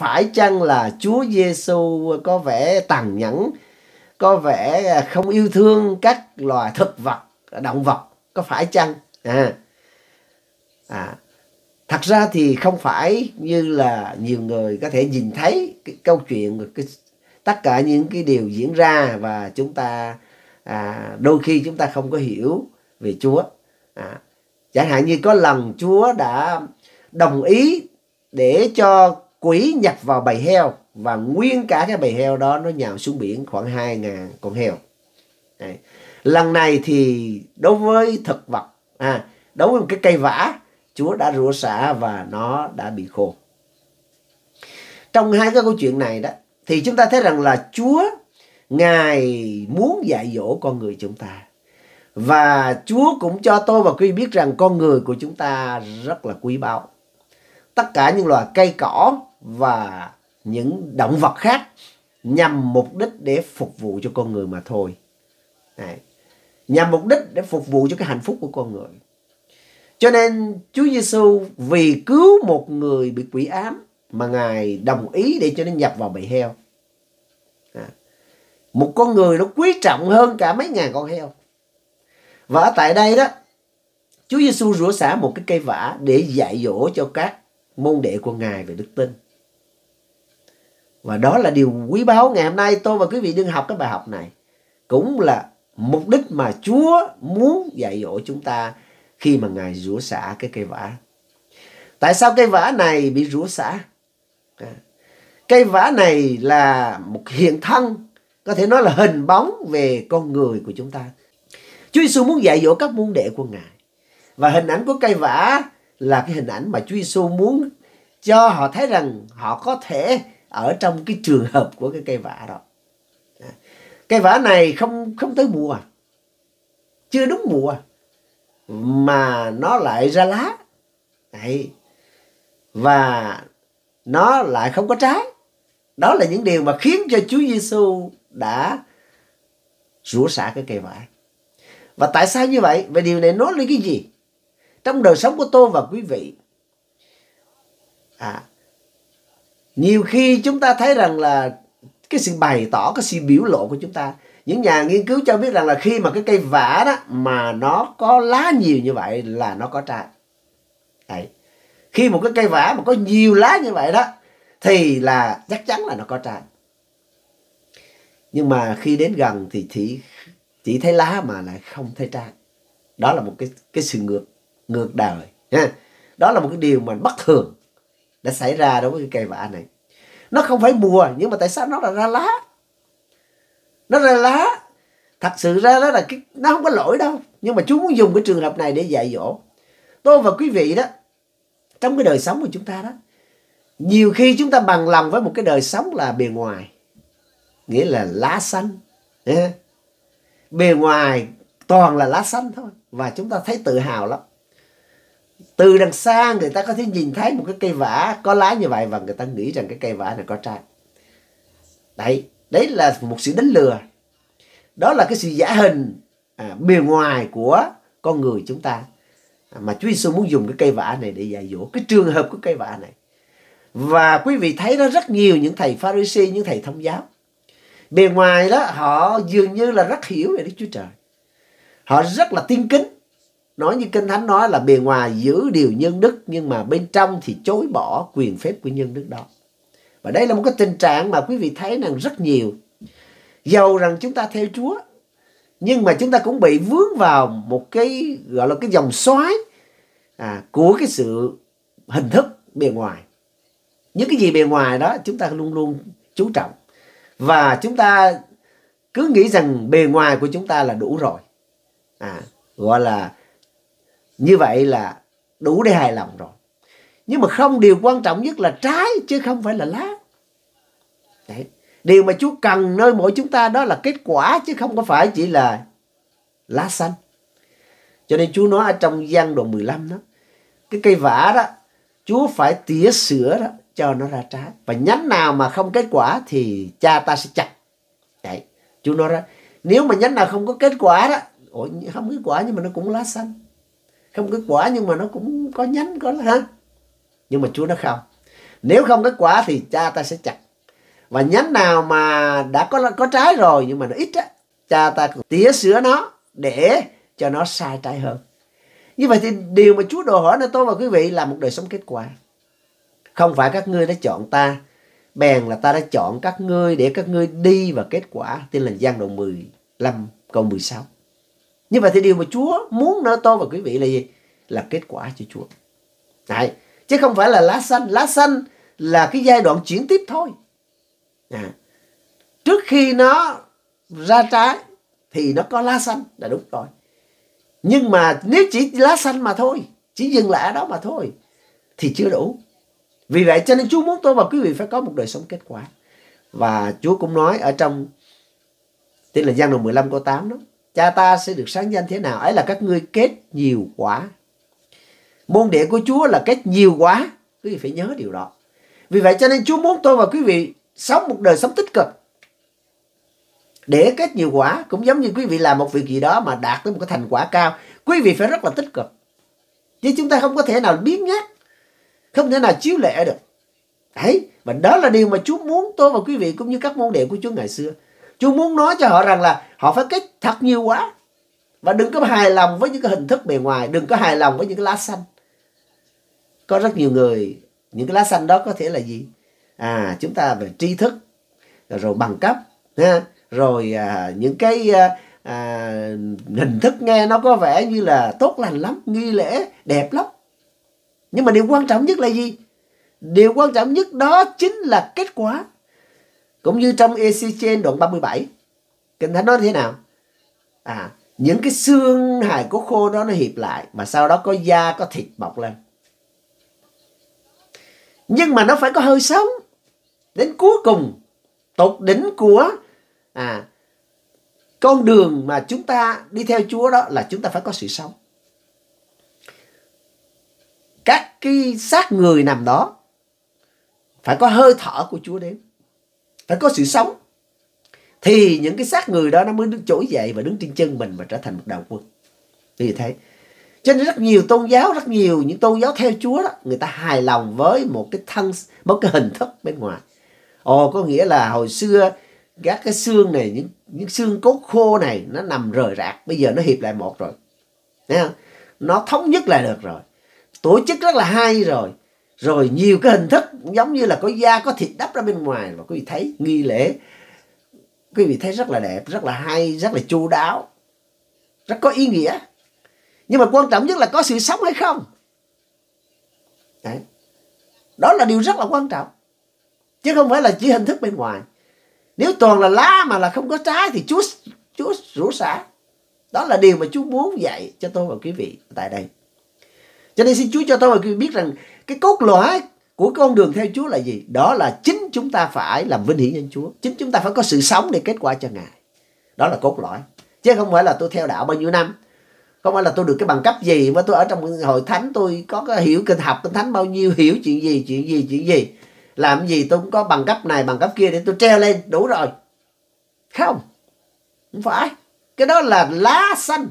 phải chăng là Chúa Giêsu có vẻ tàn nhẫn, có vẻ không yêu thương các loài thực vật, động vật, có phải chăng? Thật ra thì không phải như là nhiều người có thể nhìn thấy cái câu chuyện, tất cả những cái điều diễn ra, và chúng ta đôi khi chúng ta không có hiểu về Chúa. Chẳng hạn như có lần Chúa đã đồng ý để cho quỷ nhập vào bầy heo, và nguyên cả cái bầy heo đó nó nhào xuống biển, khoảng 2.000 con heo. Lần này thì đối với thực vật, đối với một cái cây vả, Chúa đã rửa xả và nó đã bị khô. Trong hai cái câu chuyện này đó thì chúng ta thấy rằng là Chúa, Ngài muốn dạy dỗ con người chúng ta. Và Chúa cũng cho tôi và quý vị biết rằng con người của chúng ta rất là quý báu. Tất cả những loài cây cỏ và những động vật khác nhằm mục đích để phục vụ cho con người mà thôi. Nhằm mục đích để phục vụ cho cái hạnh phúc của con người. Cho nên Chúa Giêsu vì cứu một người bị quỷ ám mà Ngài đồng ý để cho nó nhập vào bầy heo. Một con người nó quý trọng hơn cả mấy ngàn con heo. Và ở tại đây đó, Chúa Giêsu rửa xả một cái cây vả để dạy dỗ cho các môn đệ của Ngài về đức tin. Và đó là điều quý báu. Ngày hôm nay tôi và quý vị đừng học cái bài học này, cũng là mục đích mà Chúa muốn dạy dỗ chúng ta khi mà Ngài rửa xả cái cây vả. Tại sao cây vả này bị rửa xả? Cây vả này là một hiện thân, có thể nói là hình bóng về con người của chúng ta. Chúa Giêsu muốn dạy dỗ các môn đệ của Ngài. Và hình ảnh của cây vả là cái hình ảnh mà Chúa Giêsu muốn cho họ thấy rằng họ có thể ở trong cái trường hợp của cái cây vả đó. Cây vả này không tới mùa, chưa đúng mùa, mà nó lại ra lá. Và nó lại không có trái. Đó là những điều mà khiến cho Chúa Giêsu đã rửa xả cái cây vả. Và tại sao như vậy? Và điều này nói lên cái gì? Trong đời sống của tôi và quý vị, nhiều khi chúng ta thấy rằng là cái sự bày tỏ, cái sự biểu lộ của chúng ta. Những nhà nghiên cứu cho biết rằng là khi mà cái cây vả đó mà nó có lá nhiều như vậy là nó có trái. Khi một cái cây vả mà có nhiều lá như vậy đó thì là chắc chắn là nó có trái. Nhưng mà khi đến gần thì chỉ thấy lá mà lại không thấy trái. Đó là một cái sự ngược đời. Đó là một cái điều mà bất thường đã xảy ra đối với cái cây vả này. Nó không phải mùa, nhưng mà tại sao nó lại ra lá? Nó ra lá. Thật sự ra đó là nó không có lỗi đâu. Nhưng mà Chúa muốn dùng cái trường hợp này để dạy dỗ tôi và quý vị đó. Trong cái đời sống của chúng ta đó, nhiều khi chúng ta bằng lòng với một cái đời sống là bề ngoài, nghĩa là lá xanh. Bề ngoài toàn là lá xanh thôi, và chúng ta thấy tự hào lắm. Từ đằng xa người ta có thể nhìn thấy một cái cây vả có lá như vậy, và người ta nghĩ rằng cái cây vả này có trái. Đấy là một sự đánh lừa. Đó là cái sự giả hình bề ngoài của con người chúng ta, mà Chúa Giêsu muốn dùng cái cây vả này để dạy dỗ cái trường hợp của cây vả này. Và quý vị thấy đó, rất nhiều những thầy Pha-ri-si, những thầy thông giáo, bề ngoài đó họ dường như là rất hiểu về Đức Chúa Trời, họ rất là tin kính, nói như Kinh Thánh nói là bề ngoài giữ điều nhân đức, nhưng mà bên trong thì chối bỏ quyền phép của nhân đức đó. Và đây là một cái tình trạng mà quý vị thấy rằng rất nhiều. Dầu rằng chúng ta theo Chúa, nhưng mà chúng ta cũng bị vướng vào một cái gọi là cái dòng xoáy của cái sự hình thức bề ngoài. Những cái gì bề ngoài đó chúng ta luôn luôn chú trọng, và chúng ta cứ nghĩ rằng bề ngoài của chúng ta là đủ rồi. Gọi là như vậy là đủ để hài lòng rồi. Nhưng mà không, điều quan trọng nhất là trái chứ không phải là lá. Điều mà Chúa cần nơi mỗi chúng ta đó là kết quả, chứ không có phải chỉ là lá xanh. Cho nên Chúa nói ở trong Giăng đoạn 15 đó, cái cây vả đó Chúa phải tỉa sữa đó cho nó ra trái, và nhánh nào mà không kết quả thì cha ta sẽ chặt. Chúa nói đó, nếu mà nhánh nào không có kết quả đó, không kết quả nhưng mà nó cũng lá xanh, không kết quả nhưng mà nó cũng có nhánh, có lá. Nhưng mà Chúa nói không, Nếu không kết quả thì cha ta sẽ chặt. Và nhánh nào mà đã có trái rồi nhưng mà nó ít á, cha ta còn tỉa sữa nó để cho nó sai trái hơn. Như vậy thì điều mà Chúa đòi hỏi nơi tôi và quý vị là một đời sống kết quả. Không phải các ngươi đã chọn ta, bèn là ta đã chọn các ngươi để các ngươi đi vào kết quả. Tin lành Giăng đoạn 15 câu 16. Như vậy thì điều mà Chúa muốn nơi tôi và quý vị là gì? Là kết quả cho Chúa. Đấy. Chứ không phải là lá xanh. Lá xanh là cái giai đoạn chuyển tiếp thôi. Trước khi nó ra trái thì nó có lá xanh là đúng rồi. Nhưng mà nếu chỉ lá xanh mà thôi, chỉ dừng lại ở đó mà thôi, thì chưa đủ. Vì vậy cho nên Chúa muốn tôi và quý vị phải có một đời sống kết quả. Và Chúa cũng nói ở trong Tin lành Giăng đoạn 15 câu 8 đó: cha ta sẽ được sáng danh thế nào, ấy là các ngươi kết nhiều quả. Môn đệ của Chúa là kết nhiều quả. Quý vị phải nhớ điều đó. Vì vậy cho nên Chúa muốn tôi và quý vị sống một đời sống tích cực để kết nhiều quả. Cũng giống như quý vị làm một việc gì đó mà đạt tới một cái thành quả cao, quý vị phải rất là tích cực. Chứ chúng ta không có thể nào biến nhát, không thể nào chiếu lệ được. Đấy, và đó là điều mà Chúa muốn tôi và quý vị cũng như các môn đệ của Chúa ngày xưa. Chúa muốn nói cho họ rằng là họ phải kết thật nhiều quả. Và đừng có hài lòng với những cái hình thức bề ngoài, đừng có hài lòng với những cái lá xanh. Có rất nhiều người, những cái lá xanh đó có thể là gì? Chúng ta về tri thức, rồi bằng cấp, rồi những cái hình thức nghe nó có vẻ như là tốt lành lắm, nghi lễ đẹp lắm. Nhưng mà điều quan trọng nhất là gì? Điều quan trọng nhất đó chính là kết quả. Cũng như trong Ê-xi-chiên đoạn 37, Kinh Thánh nói thế nào? Những cái xương hài cốt khô đó nó hiệp lại, và sau đó có da, có thịt mọc lên. Nhưng mà nó phải có hơi sống. Đến cuối cùng, tột đỉnh của con đường mà chúng ta đi theo Chúa đó là chúng ta phải có sự sống. Các cái xác người nằm đó phải có hơi thở của Chúa đến, phải có sự sống, thì những cái xác người đó nó mới trỗi dậy và đứng trên chân mình và trở thành một đạo quân. Như thế. Cho nên rất nhiều tôn giáo, rất nhiều những tôn giáo theo Chúa đó, người ta hài lòng với một cái hình thức bên ngoài. Có nghĩa là hồi xưa các cái xương này, những xương cốt khô này nó nằm rời rạc, bây giờ nó hiệp lại một rồi. Thấy không? Nó thống nhất lại được rồi. Tổ chức rất là hay rồi. Rồi nhiều cái hình thức giống như là có da, có thịt đắp ra bên ngoài, và quý vị thấy nghi lễ, quý vị thấy rất là đẹp, rất là hay, rất là chu đáo, rất có ý nghĩa. Nhưng mà quan trọng nhất là có sự sống hay không. Đấy. Đó là điều rất là quan trọng. Chứ không phải là chỉ hình thức bên ngoài. Nếu toàn là lá mà là không có trái thì Chúa rủa xả. Đó là điều mà Chúa muốn dạy cho tôi và quý vị tại đây. Cho nên xin Chúa cho tôi và quý vị biết rằng cái cốt lõi của con đường theo Chúa là gì? Đó là chính chúng ta phải làm vinh hiển nhân Chúa. Chính chúng ta phải có sự sống để kết quả cho Ngài. Đó là cốt lõi. Chứ không phải là tôi theo đạo bao nhiêu năm, không phải là tôi được cái bằng cấp gì, mà tôi ở trong hội thánh tôi có cái hiểu kinh học kinh thánh bao nhiêu, hiểu chuyện gì, làm gì tôi cũng có bằng cấp này bằng cấp kia để tôi treo lên đủ rồi. Không phải. Cái đó là lá xanh.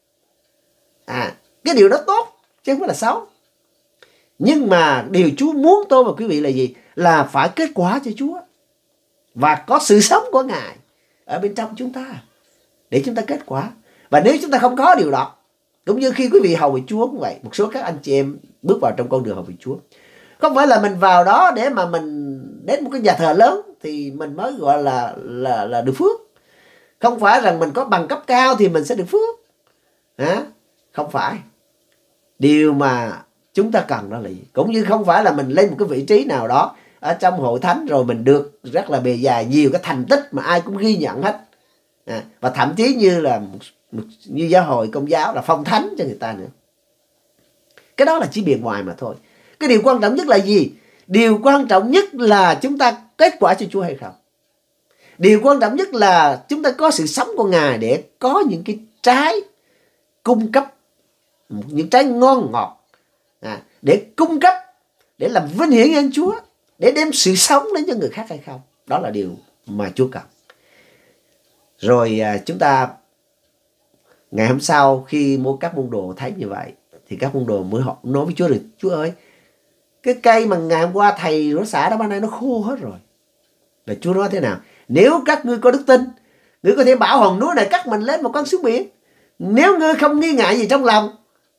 Cái điều đó tốt chứ không phải là xấu. Nhưng mà điều Chúa muốn tôi và quý vị là gì? Là phải kết quả cho Chúa, và có sự sống của Ngài ở bên trong chúng ta để chúng ta kết quả. Và nếu chúng ta không có điều đó, cũng như khi quý vị hầu việc Chúa cũng vậy, một số các anh chị em bước vào trong con đường hầu việc Chúa, không phải là mình vào đó để mà mình đến một cái nhà thờ lớn thì mình mới gọi là được phước. Không phải rằng mình có bằng cấp cao thì mình sẽ được phước. Không phải. Điều mà chúng ta cần đó là gì? Cũng như không phải là mình lên một cái vị trí nào đó ở trong hội thánh rồi mình được rất là bề dài nhiều cái thành tích mà ai cũng ghi nhận hết. Và thậm chí như là như giáo hội Công giáo là phong thánh cho người ta nữa. Cái đó là chỉ bề ngoài mà thôi. Cái điều quan trọng nhất là gì? Điều quan trọng nhất là chúng ta kết quả cho Chúa hay không. Điều quan trọng nhất là chúng ta có sự sống của Ngài để có những cái trái cung cấp, những trái ngon ngọt, để cung cấp, để làm vinh hiển nhân Chúa, để đem sự sống đến cho người khác hay không. Đó là điều mà Chúa cần. Rồi chúng ta ngày hôm sau khi các môn đồ thấy như vậy thì các môn đồ mới họ nói với Chúa được: Chúa ơi, cái cây mà ngày hôm qua thầy rửa xả đó, ban nay nó khô hết rồi. Và Chúa nói thế nào? Nếu các ngươi có đức tin, ngươi có thể bảo hòn núi này cắt mình lên một con xuống biển. Nếu ngươi không nghi ngại gì trong lòng,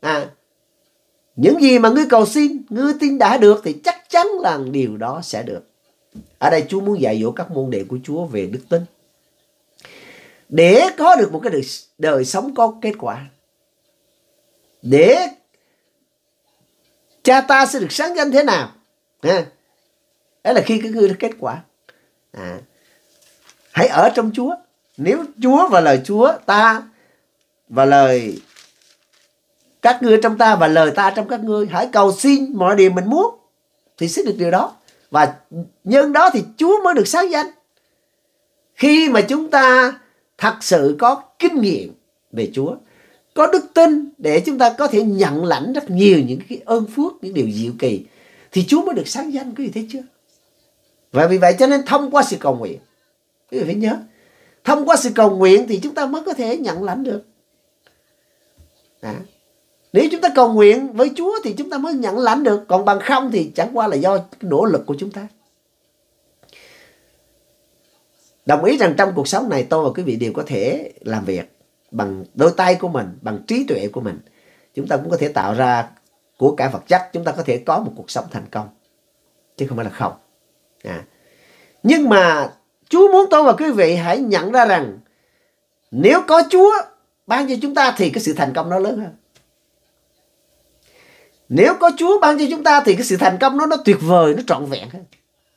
những gì mà ngươi cầu xin, ngươi tin đã được, thì chắc chắn là điều đó sẽ được. Ở đây Chúa muốn dạy dỗ các môn đệ của Chúa về đức tin, để có được một cái đời sống có kết quả, để cha ta sẽ được sáng danh thế nào. Đó là khi các ngươi được kết quả. Hãy ở trong Chúa. Nếu Chúa và lời Chúa, ta và lời các ngươi trong ta và lời ta trong các ngươi, hãy cầu xin mọi điều mình muốn thì sẽ được điều đó. Và nhân đó thì Chúa mới được sáng danh. Khi mà chúng ta thật sự có kinh nghiệm về Chúa, có đức tin để chúng ta có thể nhận lãnh rất nhiều những cái ơn phước, những điều diệu kỳ, thì Chúa mới được sáng danh. Quý vị thấy chưa? Và vì vậy cho nên thông qua sự cầu nguyện, quý vị phải nhớ, thông qua sự cầu nguyện thì chúng ta mới có thể nhận lãnh được. Nếu chúng ta cầu nguyện với Chúa thì chúng ta mới nhận lãnh được. Còn bằng không thì chẳng qua là do nỗ lực của chúng ta. Đồng ý rằng trong cuộc sống này tôi và quý vị đều có thể làm việc bằng đôi tay của mình, bằng trí tuệ của mình. Chúng ta cũng có thể tạo ra của cải vật chất. Chúng ta có thể có một cuộc sống thành công, chứ không phải là không. Nhưng mà Chúa muốn tôi và quý vị hãy nhận ra rằng nếu có Chúa ban cho chúng ta thì cái sự thành công nó lớn hơn. Nếu có Chúa ban cho chúng ta thì cái sự thành công nó tuyệt vời, nó trọn vẹn hơn.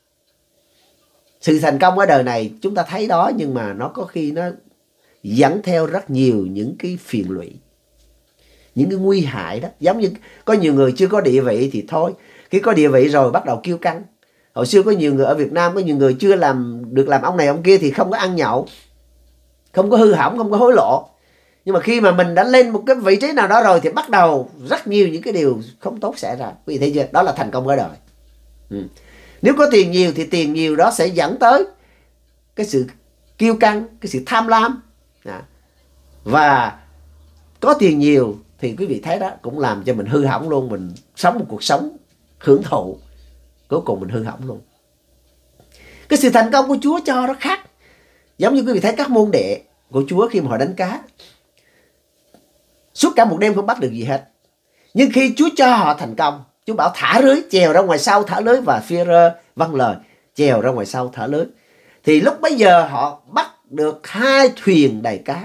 Sự thành công ở đời này chúng ta thấy đó, nhưng mà nó có khi nó dẫn theo rất nhiều những cái phiền lụy, những cái nguy hại đó. Giống như có nhiều người chưa có địa vị thì thôi, khi có địa vị rồi bắt đầu kiêu căng. Hồi xưa có nhiều người ở Việt Nam, có nhiều người chưa được làm ông này ông kia thì không có ăn nhậu, không có hư hỏng, không có hối lộ. Nhưng mà khi mà mình đã lên một cái vị trí nào đó rồi thì bắt đầu rất nhiều những cái điều không tốt xảy ra. Quý vị thấy chưa? Đó là thành công ở đời. Nếu có tiền nhiều thì tiền nhiều đó sẽ dẫn tới cái sự kiêu căng, cái sự tham lam. Và có tiền nhiều thì quý vị thấy đó, cũng làm cho mình hư hỏng luôn. Mình sống một cuộc sống hưởng thụ, cuối cùng mình hư hỏng luôn. Cái sự thành công của Chúa cho nó khác. Giống như quý vị thấy các môn đệ của Chúa khi mà họ đánh cá, suốt cả một đêm không bắt được gì hết. Nhưng khi Chúa cho họ thành công, Chúa bảo thả lưới, chèo ra ngoài sau thả lưới, và Phi-rơ vâng lời chèo ra ngoài sau thả lưới. Thì lúc bấy giờ họ bắt được 2 thuyền đầy cá.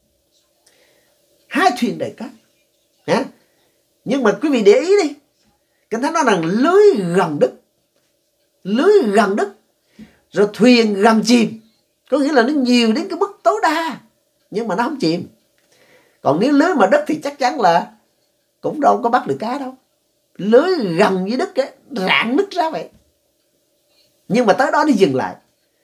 2 thuyền đầy cá. Nhưng mà quý vị để ý đi, Kinh Thánh nói rằng lưới gần đứt. Lưới gần đứt, rồi thuyền gần chìm. Có nghĩa là nó nhiều đến cái mức tối đa, nhưng mà nó không chìm. Còn nếu lưới mà đứt thì chắc chắn là cũng đâu có bắt được cá đâu. Lưới gần với đứt ấy, rạn nứt ra vậy. Nhưng mà tới đó nó dừng lại.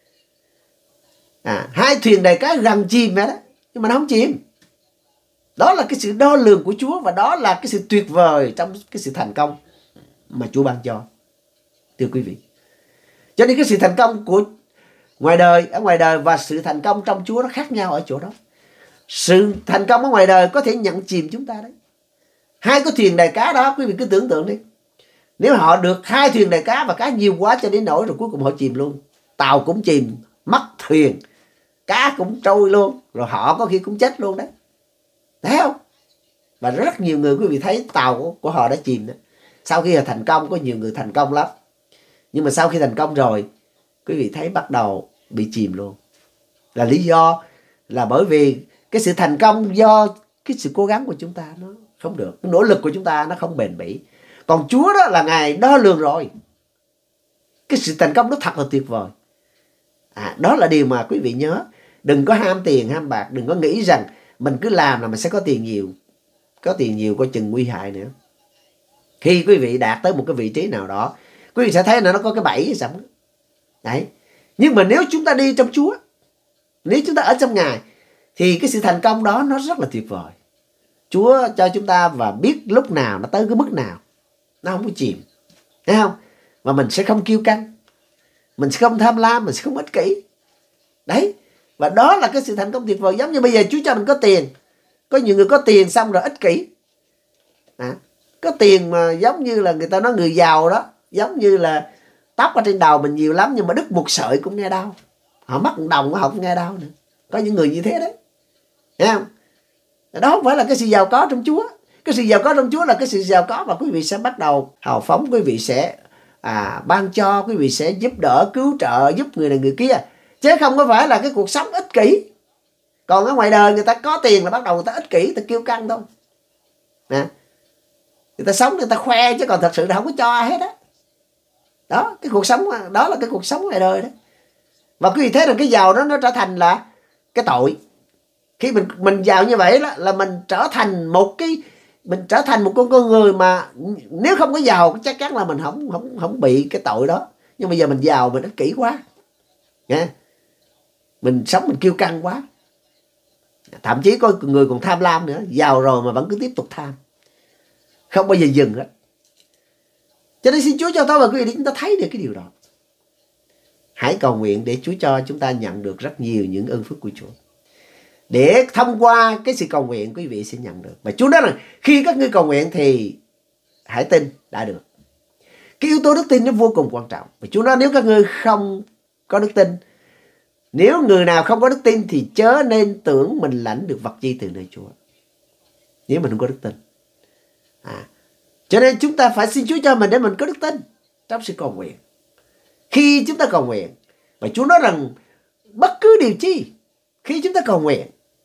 2 thuyền đầy cá gần chìm vậy đó, nhưng mà nó không chìm. Đó là cái sự đo lường của Chúa, và đó là cái sự tuyệt vời trong cái sự thành công mà Chúa ban cho. Thưa quý vị, cho nên cái sự thành công của ở ngoài đời và sự thành công trong Chúa nó khác nhau ở chỗ đó. Sự thành công ở ngoài đời có thể nhận chìm chúng ta đấy. 2 cái thuyền đầy cá đó, quý vị cứ tưởng tượng đi. Nếu họ được 2 thuyền đầy cá và cá nhiều quá cho đến nỗi rồi cuối cùng họ chìm luôn. Tàu cũng chìm, mất thuyền, cá cũng trôi luôn, rồi họ có khi cũng chết luôn đấy. Thấy không? Và rất nhiều người quý vị thấy tàu của họ đã chìm đó. Sau khi họ thành công, có nhiều người thành công lắm, nhưng mà sau khi thành công rồi, quý vị thấy bắt đầu bị chìm luôn. Là lý do là bởi vì cái sự thành công do cái sự cố gắng của chúng ta nó không được, cái nỗ lực của chúng ta nó không bền bỉ. Còn Chúa đó là Ngài đo lường rồi. Cái sự thành công nó thật là tuyệt vời. Đó là điều mà quý vị nhớ. Đừng có ham tiền ham bạc, đừng có nghĩ rằng mình cứ làm là mình sẽ có tiền nhiều. Có tiền nhiều coi chừng nguy hại nữa. Khi quý vị đạt tới một cái vị trí nào đó, quý vị sẽ thấy là nó có cái bẫy sẵn. Đấy. Nhưng mà nếu chúng ta đi trong Chúa, nếu chúng ta ở trong Ngài, thì cái sự thành công đó nó rất là tuyệt vời. Chúa cho chúng ta và biết lúc nào nó tới cái mức nào, nó không có chìm. Thấy không? Và mình sẽ không kiêu căng, mình sẽ không tham lam, mình sẽ không ích kỷ. Đấy. Và đó là cái sự thành công tuyệt vời. Giống như bây giờ Chúa cho mình có tiền. Có nhiều người có tiền xong rồi ích kỷ. Có tiền mà giống như là người ta nói người giàu đó, giống như là tóc ở trên đầu mình nhiều lắm nhưng mà đứt một sợi cũng nghe đau. Họ mất một đồng họ không nghe đau nữa. Có những người như thế đấy. Thấy không? Đó không phải là cái sự giàu có trong Chúa. Cái sự giàu có trong Chúa là cái sự giàu có mà quý vị sẽ bắt đầu hào phóng, quý vị sẽ ban cho, quý vị sẽ giúp đỡ, cứu trợ, giúp người này người kia. Chứ không có phải là cái cuộc sống ích kỷ. Còn ở ngoài đời người ta có tiền là bắt đầu người ta ích kỷ, người ta kiêu căng thôi. Người ta sống, người ta khoe chứ còn thật sự là không có cho ai hết á. Đó, cái cuộc sống đó là cái cuộc sống ngoài đời đó. Và quý vị thấy rằng cái giàu đó nó trở thành là cái tội. Khi mình giàu như vậy là mình trở thành một con người mà nếu không có giàu chắc chắn là mình không bị cái tội đó. Nhưng bây giờ mình giàu mình ích kỷ quá. Mình sống mình kiêu căng quá. Thậm chí có người còn tham lam nữa, giàu rồi mà vẫn cứ tiếp tục tham. Không bao giờ dừng hết. Cho nên xin Chúa cho tôi và quý vị để chúng ta thấy được cái điều đó. Hãy cầu nguyện để Chúa cho chúng ta nhận được rất nhiều những ơn phước của Chúa. Để thông qua cái sự cầu nguyện quý vị sẽ nhận được. Và Chúa nói rằng khi các ngươi cầu nguyện thì hãy tin đã được. Cái yếu tố đức tin nó vô cùng quan trọng. Và Chúa nói nếu các ngươi không có đức tin, nếu người nào không có đức tin thì chớ nên tưởng mình lãnh được vật chi từ nơi Chúa. Nếu mình không có đức tin. Cho nên chúng ta phải xin Chúa cho mình để mình có đức tin trong sự cầu nguyện. Khi chúng ta cầu nguyện, và Chúa nói rằng bất cứ điều chi khi chúng ta cầu nguyện,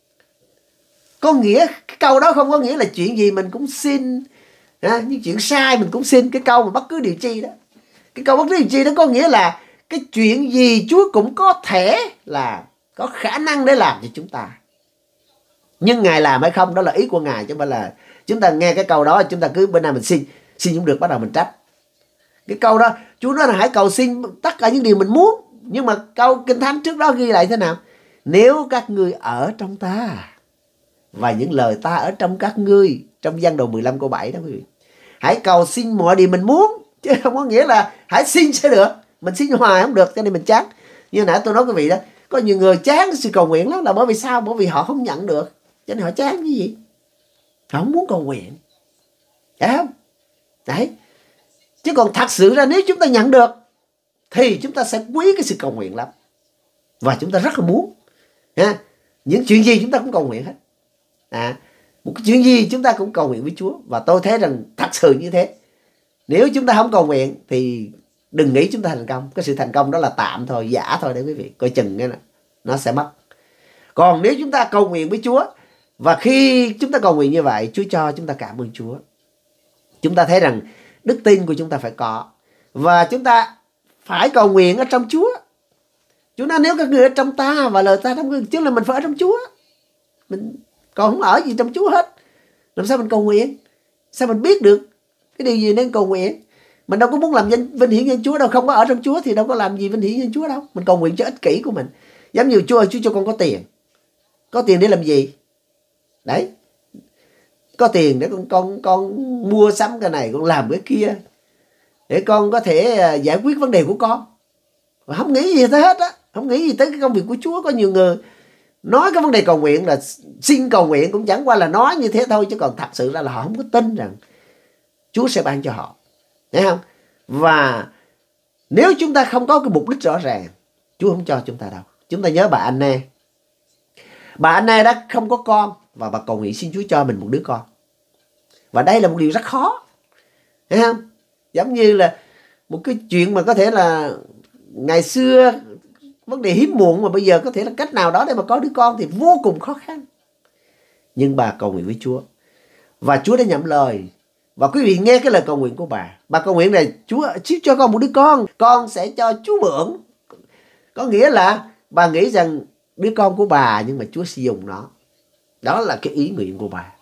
có nghĩa cái câu đó không có nghĩa là chuyện gì mình cũng xin, những chuyện sai mình cũng xin. Cái câu mà bất cứ điều chi đó, cái câu bất cứ điều chi đó có nghĩa là cái chuyện gì Chúa cũng có thể là có khả năng để làm cho chúng ta. Nhưng Ngài làm hay không đó là ý của Ngài, chứ không phải là chúng ta nghe cái câu đó chúng ta cứ bên nào mình xin không được bắt đầu mình trách. Cái câu đó Chúa nói là hãy cầu xin tất cả những điều mình muốn. Nhưng mà câu Kinh Thánh trước đó ghi lại thế nào? Nếu các ngươi ở trong ta và những lời ta ở trong các ngươi, trong Giăng đoạn 15 câu 7 đó quý vị. Hãy cầu xin mọi điều mình muốn, chứ không có nghĩa là hãy xin sẽ được. Mình xin hoài không được cho nên mình chán. Như nãy tôi nói quý vị đó, có nhiều người chán sự cầu nguyện lắm là bởi vì sao? Bởi vì họ không nhận được, cho nên họ chán cái gì? Họ không muốn cầu nguyện. Đấy không? Đấy. Chứ còn thật sự ra nếu chúng ta nhận được thì chúng ta sẽ quý cái sự cầu nguyện lắm. Và chúng ta rất là muốn. Những chuyện gì chúng ta cũng cầu nguyện hết. Một cái chuyện gì chúng ta cũng cầu nguyện với Chúa. Và tôi thấy rằng thật sự như thế. Nếu chúng ta không cầu nguyện thì đừng nghĩ chúng ta thành công. Cái sự thành công đó là tạm thôi, giả thôi đấy quý vị. Coi chừng cái nó sẽ mất. Còn nếu chúng ta cầu nguyện với Chúa, và khi chúng ta cầu nguyện như vậy, Chúa cho chúng ta cảm ơn Chúa. Chúng ta thấy rằng đức tin của chúng ta phải có. Và chúng ta phải cầu nguyện ở trong Chúa. Chúa nói nếu các người ở trong ta và lời ta trong ngươi, chứ là mình phải ở trong Chúa. Mình còn không ở gì trong Chúa hết. Làm sao mình cầu nguyện? Sao mình biết được cái điều gì nên cầu nguyện? Mình đâu có muốn làm vinh hiển danh Chúa đâu. Không có ở trong Chúa thì đâu có làm gì vinh hiển danh Chúa đâu. Mình cầu nguyện cho ích kỷ của mình. Giống như Chúa cho con có tiền. Có tiền để làm gì? Đấy. Có tiền để con mua sắm cái này, con làm cái kia. Để con có thể giải quyết vấn đề của con. Và không nghĩ gì tới hết á. Không nghĩ gì tới cái công việc của Chúa. Có nhiều người nói cái vấn đề cầu nguyện là xin cầu nguyện cũng chẳng qua là nói như thế thôi. Chứ còn thật sự ra là họ không có tin rằng Chúa sẽ ban cho họ. Thấy không? Và nếu chúng ta không có cái mục đích rõ ràng, Chúa không cho chúng ta đâu. Chúng ta nhớ bà Anna. Bà Anna đã không có con và bà cầu nguyện xin Chúa cho mình một đứa con. Và đây là một điều rất khó. Thấy không? Giống như là một cái chuyện mà có thể là ngày xưa vấn đề hiếm muộn mà bây giờ có thể là cách nào đó để mà có đứa con thì vô cùng khó khăn. Nhưng bà cầu nguyện với Chúa. Và Chúa đã nhậm lời. Và quý vị nghe cái lời cầu nguyện của bà. Bà cầu nguyện này, Chúa cho con một đứa con sẽ cho Chúa mượn. Có nghĩa là bà nghĩ rằng đứa con của bà nhưng mà Chúa sẽ dùng nó. Đó là cái ý nguyện của bà.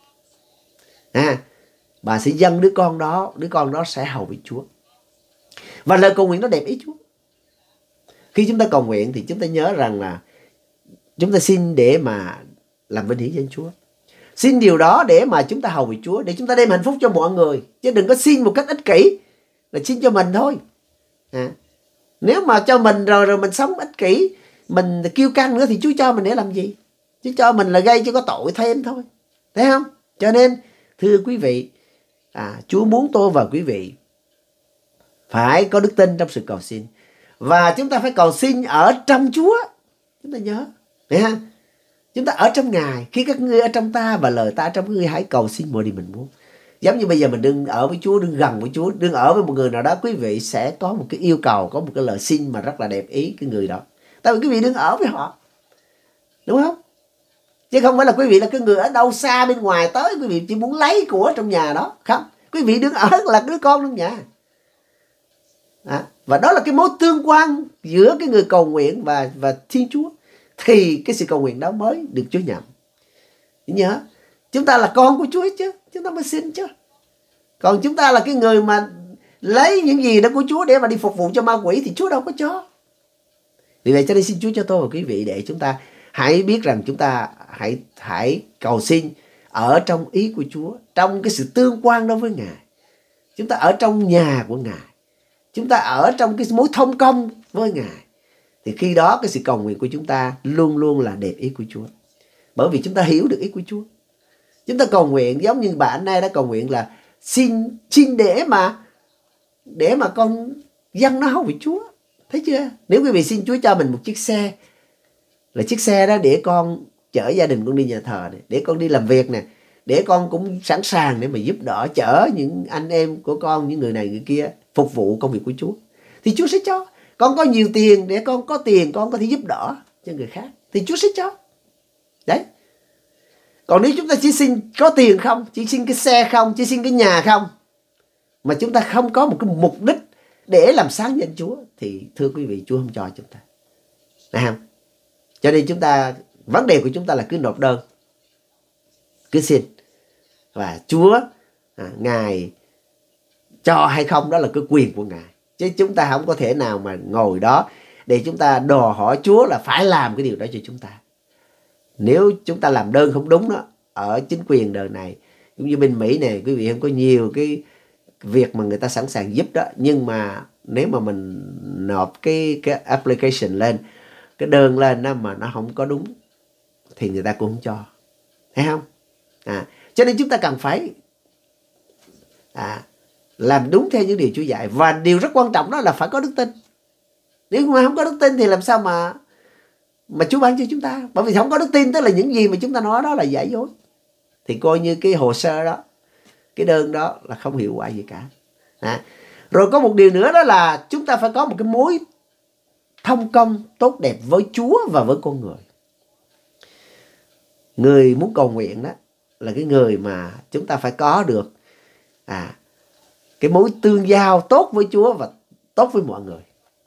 Bà sẽ dâng đứa con đó sẽ hầu với Chúa. Và lời cầu nguyện nó đẹp ý Chúa. Khi chúng ta cầu nguyện thì chúng ta nhớ rằng là chúng ta xin để mà làm vinh hiển danh Chúa. Xin điều đó để mà chúng ta hầu với Chúa, để chúng ta đem hạnh phúc cho mọi người. Chứ đừng có xin một cách ích kỷ, là xin cho mình thôi. Nếu mà cho mình rồi mình sống ích kỷ, mình kiêu căng nữa thì Chúa cho mình để làm gì? Chúa cho mình là gây cho có tội thêm thôi. Thấy không? Cho nên thưa quý vị, Chúa muốn tôi và quý vị phải có đức tin trong sự cầu xin. Và chúng ta phải cầu xin ở trong Chúa. Chúng ta nhớ, thấy không? Chúng ta ở trong Ngài. Khi các ngươi ở trong ta và lời ta ở trong các ngươi, hãy cầu xin mọi điều mình muốn. Giống như bây giờ mình đừng ở với Chúa, đừng gần với Chúa, đừng ở với một người nào đó, quý vị sẽ có một cái yêu cầu, có một cái lời xin mà rất là đẹp ý cái người đó. Tại vì quý vị đừng ở với họ, đúng không? Chứ không phải là quý vị là cái người ở đâu xa bên ngoài tới, quý vị chỉ muốn lấy của trong nhà đó. Không, quý vị đừng ở là đứa con trong nhà. Và đó là cái mối tương quan giữa cái người cầu nguyện và Thiên Chúa. Thì cái sự cầu nguyện đó mới được Chúa nhận. Nhớ, chúng ta là con của Chúa chứ, chúng ta mới xin chứ. Còn chúng ta là cái người mà lấy những gì đó của Chúa để mà đi phục vụ cho ma quỷ thì Chúa đâu có cho. Vì vậy cho nên xin Chúa cho tôi và quý vị để chúng ta hãy biết rằng chúng ta hãy cầu xin ở trong ý của Chúa, trong cái sự tương quan đó với Ngài. Chúng ta ở trong nhà của Ngài, chúng ta ở trong cái mối thông công với Ngài. Thì khi đó cái sự cầu nguyện của chúng ta luôn luôn là đẹp ý của Chúa. Bởi vì chúng ta hiểu được ý của Chúa. Chúng ta cầu nguyện giống như bà anh nay đã cầu nguyện là xin để mà con dâng nó hầu với Chúa. Thấy chưa? Nếu quý vị xin Chúa cho mình một chiếc xe, là chiếc xe đó để con chở gia đình con đi nhà thờ này, để con đi làm việc nè, để con cũng sẵn sàng để mà giúp đỡ chở những anh em của con, những người này người kia phục vụ công việc của Chúa, thì Chúa sẽ cho. Con có nhiều tiền để con có tiền con có thể giúp đỡ cho người khác thì Chúa sẽ cho. Đấy. Còn nếu chúng ta chỉ xin có tiền không, chỉ xin cái xe không, chỉ xin cái nhà không, mà chúng ta không có một cái mục đích để làm sáng danh Chúa, thì thưa quý vị, Chúa không cho chúng ta. Đấy không? Cho nên chúng ta, vấn đề của chúng ta là cứ nộp đơn, cứ xin. Và Chúa, Ngài cho hay không đó là cái quyền của Ngài. Chứ chúng ta không có thể nào mà ngồi đó để chúng ta đòi hỏi Chúa là phải làm cái điều đó cho chúng ta. Nếu chúng ta làm đơn không đúng đó, ở chính quyền đời này, giống như bên Mỹ này, quý vị không có nhiều cái việc mà người ta sẵn sàng giúp đó. Nhưng mà nếu mà mình nộp cái application lên, cái đơn lên đó mà nó không có đúng, thì người ta cũng không cho. Thấy không? Cho nên chúng ta cần phải làm đúng theo những điều Chúa dạy. Và điều rất quan trọng đó là phải có đức tin. Nếu mà không có đức tin thì làm sao mà Chúa ban cho chúng ta? Bởi vì không có đức tin tức là những gì mà chúng ta nói đó là giả dối. Thì coi như cái hồ sơ đó, cái đơn đó là không hiệu quả gì cả. Rồi có một điều nữa đó là chúng ta phải có một cái mối thông công tốt đẹp với Chúa và với con người. Người muốn cầu nguyện đó là cái người mà chúng ta phải có được cái mối tương giao tốt với Chúa và tốt với mọi người.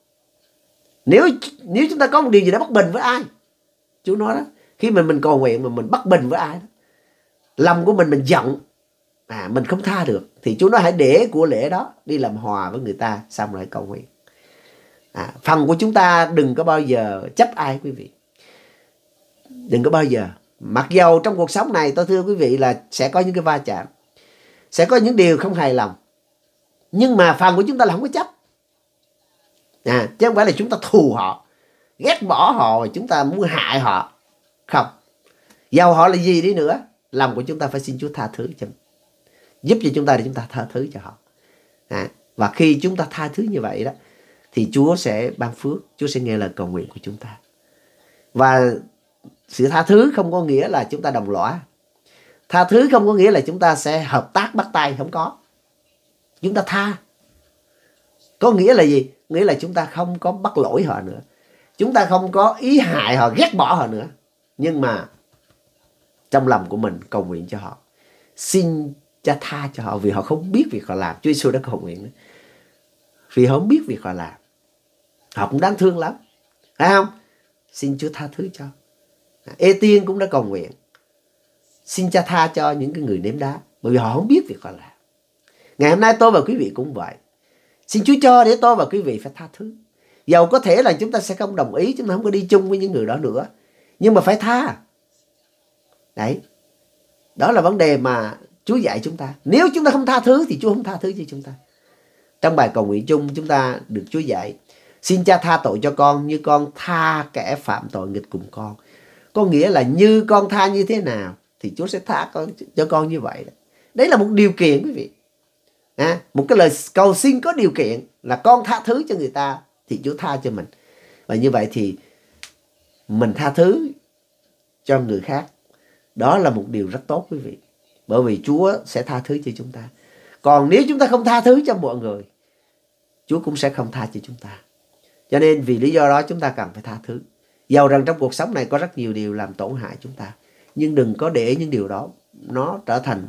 Nếu chúng ta có một điều gì đó bất bình với ai, Chúa nói đó, khi mình cầu nguyện mà mình bất bình với ai đó, lòng của mình giận, mình không tha được, thì Chúa nói hãy để của lễ đó đi làm hòa với người ta, xong rồi cầu nguyện. Phần của chúng ta đừng có bao giờ chấp ai, quý vị. Đừng có bao giờ. Mặc dầu trong cuộc sống này tôi thưa quý vị là sẽ có những cái va chạm, sẽ có những điều không hài lòng, nhưng mà phần của chúng ta là không có chấp. Chứ không phải là chúng ta thù họ, ghét bỏ họ và chúng ta muốn hại họ. Không. Dầu họ là gì đi nữa, lòng của chúng ta phải xin Chúa tha thứ cho, giúp cho chúng ta để chúng ta tha thứ cho họ. Và khi chúng ta tha thứ như vậy đó, thì Chúa sẽ ban phước, Chúa sẽ nghe lời cầu nguyện của chúng ta. Và sự tha thứ không có nghĩa là chúng ta đồng lõa. Tha thứ không có nghĩa là chúng ta sẽ hợp tác bắt tay, không có. Chúng ta tha có nghĩa là gì? Nghĩa là chúng ta không có bắt lỗi họ nữa, chúng ta không có ý hại họ, ghét bỏ họ nữa. Nhưng mà trong lòng của mình cầu nguyện cho họ, xin Cha tha cho họ vì họ không biết việc họ làm. Chúa Giêsu đã cầu nguyện đó. Vì họ không biết việc họ làm, họ cũng đáng thương lắm, phải không? Xin Chúa tha thứ cho. Ê Tiên cũng đã cầu nguyện, xin Cha tha cho những cái người ném đá, bởi vì họ không biết việc họ làm. Ngày hôm nay tôi và quý vị cũng vậy. Xin Chúa cho để tôi và quý vị phải tha thứ. Dầu có thể là chúng ta sẽ không đồng ý, chúng ta không có đi chung với những người đó nữa, nhưng mà phải tha. Đấy. Đó là vấn đề mà Chúa dạy chúng ta. Nếu chúng ta không tha thứ thì Chúa không tha thứ cho chúng ta. Trong bài cầu nguyện chung chúng ta được Chúa dạy: xin Cha tha tội cho con như con tha kẻ phạm tội nghịch cùng con. Có nghĩa là như con tha như thế nào thì Chúa sẽ tha cho con như vậy. Đấy là một điều kiện, quý vị. Một cái lời cầu xin có điều kiện là con tha thứ cho người ta thì Chúa tha cho mình. Và như vậy thì mình tha thứ cho người khác, đó là một điều rất tốt quý vị. Bởi vì Chúa sẽ tha thứ cho chúng ta. Còn nếu chúng ta không tha thứ cho mọi người, Chúa cũng sẽ không tha cho chúng ta. Cho nên vì lý do đó chúng ta cần phải tha thứ. Dầu rằng trong cuộc sống này có rất nhiều điều làm tổn hại chúng ta, nhưng đừng có để những điều đó nó trở thành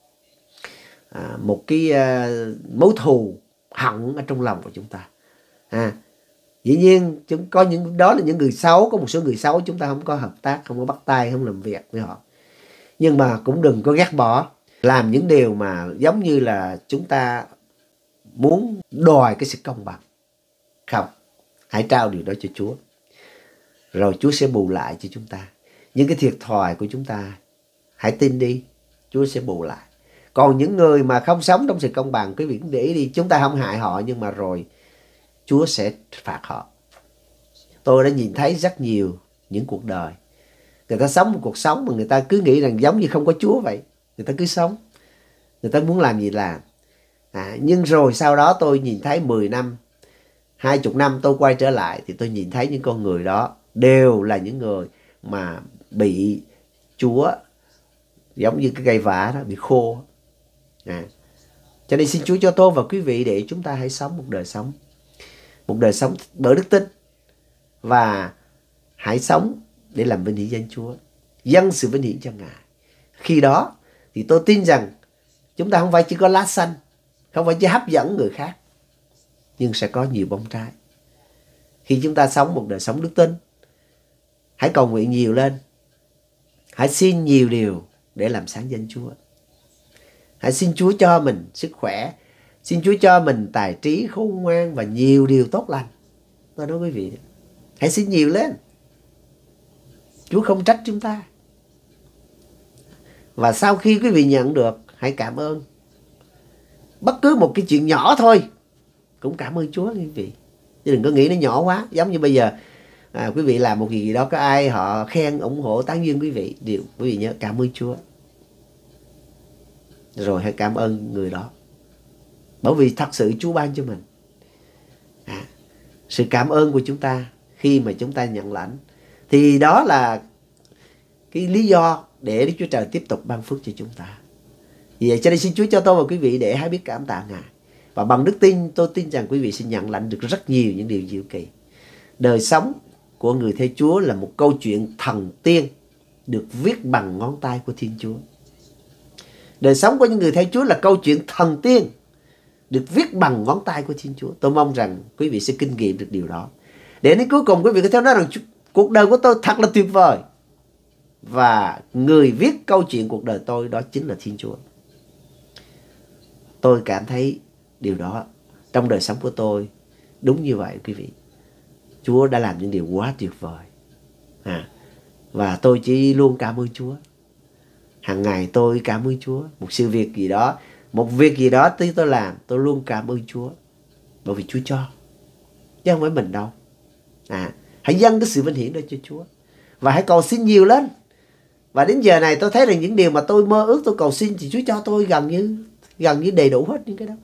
một cái mối thù hận ở trong lòng của chúng ta. Dĩ nhiên có những đó là những người xấu, có một số người xấu chúng ta không có hợp tác, không có bắt tay, không làm việc với họ. Nhưng mà cũng đừng có ghét bỏ làm những điều mà giống như là chúng ta muốn đòi cái sự công bằng. Không, hãy trao điều đó cho Chúa, rồi Chúa sẽ bù lại cho chúng ta. Những cái thiệt thòi của chúng ta, hãy tin đi, Chúa sẽ bù lại. Còn những người mà không sống trong sự công bằng, quý vị cũng để ý đi, chúng ta không hại họ nhưng mà rồi Chúa sẽ phạt họ. Tôi đã nhìn thấy rất nhiều những cuộc đời, người ta sống một cuộc sống mà người ta cứ nghĩ rằng giống như không có Chúa vậy. Người ta cứ sống, người ta muốn làm gì làm. Nhưng rồi sau đó tôi nhìn thấy 10 năm, 20 năm tôi quay trở lại thì tôi nhìn thấy những con người đó đều là những người mà bị Chúa giống như cái cây vả đó, bị khô. Cho nên xin Chúa cho tôi và quý vị để chúng ta hãy sống một đời sống bởi đức tin, và hãy sống để làm vinh hiển danh Chúa, dâng sự vinh hiển cho Ngài. Khi đó thì tôi tin rằng chúng ta không phải chỉ có lá xanh, không phải chỉ hấp dẫn người khác, nhưng sẽ có nhiều bông trái. Khi chúng ta sống một đời sống đức tin, hãy cầu nguyện nhiều lên, hãy xin nhiều điều để làm sáng danh Chúa. Hãy xin Chúa cho mình sức khỏe, xin Chúa cho mình tài trí khôn ngoan và nhiều điều tốt lành. Tôi nói quý vị, hãy xin nhiều lên. Chúa không trách chúng ta. Và sau khi quý vị nhận được, hãy cảm ơn. Bất cứ một cái chuyện nhỏ thôi cũng cảm ơn Chúa quý vị. Chứ đừng có nghĩ nó nhỏ quá. Giống như bây giờ quý vị làm một gì đó, có ai họ khen, ủng hộ, tán dương quý vị, quý vị nhớ cảm ơn Chúa. Rồi hãy cảm ơn người đó. Bởi vì thật sự Chúa ban cho mình. Sự cảm ơn của chúng ta khi mà chúng ta nhận lãnh, thì đó là cái lý do để Đức Chúa Trời tiếp tục ban phước cho chúng ta. Vì vậy cho nên xin Chúa cho tôi và quý vị để hãy biết cảm tạ Ngài. Và bằng đức tin, tôi tin rằng quý vị sẽ nhận lãnh được rất nhiều những điều diệu kỳ. Đời sống của người theo Chúa là một câu chuyện thần tiên được viết bằng ngón tay của Thiên Chúa. Đời sống của những người theo Chúa là câu chuyện thần tiên được viết bằng ngón tay của Thiên Chúa. Tôi mong rằng quý vị sẽ kinh nghiệm được điều đó. Để đến cuối cùng quý vị có thể nói rằng cuộc đời của tôi thật là tuyệt vời. Và người viết câu chuyện cuộc đời tôi đó chính là Thiên Chúa. Tôi cảm thấy điều đó trong đời sống của tôi đúng như vậy quý vị. Chúa đã làm những điều quá tuyệt vời. Và tôi chỉ luôn cảm ơn Chúa. Hàng ngày tôi cảm ơn Chúa. Một sự việc gì đó, một việc gì đó tôi làm, tôi luôn cảm ơn Chúa. Bởi vì Chúa cho, chứ không phải mình đâu. Hãy dâng cái sự vinh hiển đó cho Chúa. Và hãy cầu xin nhiều lên. Và đến giờ này tôi thấy rằng những điều mà tôi mơ ước, tôi cầu xin thì Chúa cho tôi gần như đầy đủ hết những cái đó.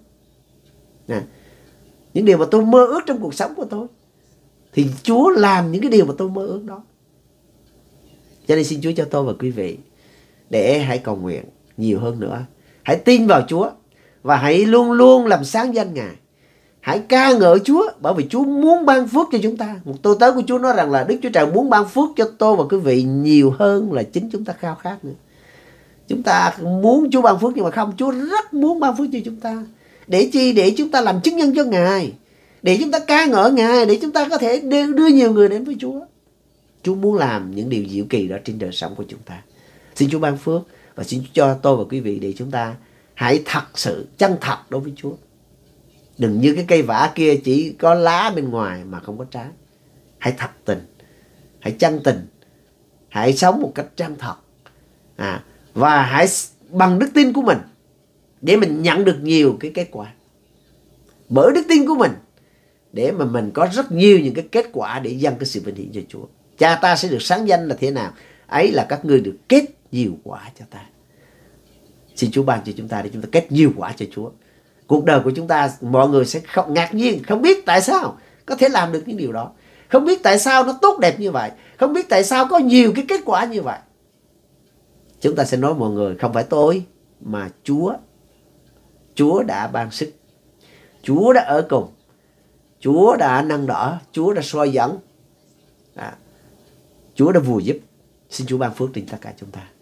Những điều mà tôi mơ ước trong cuộc sống của tôi thì Chúa làm những cái điều mà tôi mơ ước đó. Cho nên xin Chúa cho tôi và quý vị để hãy cầu nguyện nhiều hơn nữa. Hãy tin vào Chúa và hãy luôn luôn làm sáng danh Ngài. Hãy ca ngợi Chúa, bởi vì Chúa muốn ban phước cho chúng ta. Một tôi tớ của Chúa nói rằng là Đức Chúa Trời muốn ban phước cho tôi và quý vị nhiều hơn là chính chúng ta khao khát nữa. Chúng ta muốn Chúa ban phước nhưng mà không, Chúa rất muốn ban phước cho chúng ta. Để chi? Để chúng ta làm chứng nhân cho Ngài, để chúng ta ca ngợi Ngài, để chúng ta có thể đưa nhiều người đến với Chúa. Chúa muốn làm những điều diệu kỳ đó trên đời sống của chúng ta. Xin Chúa ban phước và xin Chúa cho tôi và quý vị để chúng ta hãy thật sự chân thật đối với Chúa. Đừng như cái cây vả kia chỉ có lá bên ngoài mà không có trái. Hãy thật tình, hãy chân tình, hãy sống một cách chân thật. Và hãy bằng đức tin của mình để mình nhận được nhiều cái kết quả. Bởi đức tin của mình để mà mình có rất nhiều những cái kết quả để dâng cái sự vinh hiển cho Chúa. Cha ta sẽ được sáng danh là thế nào? Ấy là các ngươi được kết nhiều quả cho ta. Xin Chúa ban cho chúng ta để chúng ta kết nhiều quả cho Chúa. cuộc đời của chúng ta, mọi người sẽ không ngạc nhiên, không biết tại sao có thể làm được những điều đó, không biết tại sao nó tốt đẹp như vậy, không biết tại sao có nhiều cái kết quả như vậy. Chúng ta sẽ nói mọi người, không phải tôi mà Chúa đã ban sức, Chúa đã ở cùng, Chúa đã nâng đỡ, Chúa đã soi dẫn, Chúa đã vùi giúp. Xin Chúa ban phước trên tất cả chúng ta.